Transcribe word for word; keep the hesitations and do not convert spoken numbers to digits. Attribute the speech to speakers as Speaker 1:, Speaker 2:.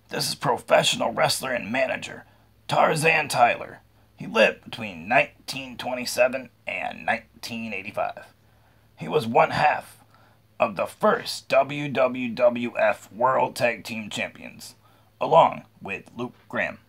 Speaker 1: This is professional wrestler and manager Tarzan Tyler. He lived between nineteen twenty-seven and nineteen eighty-five. He was one half of the first W W F World Tag Team Champions, along with Luke Graham.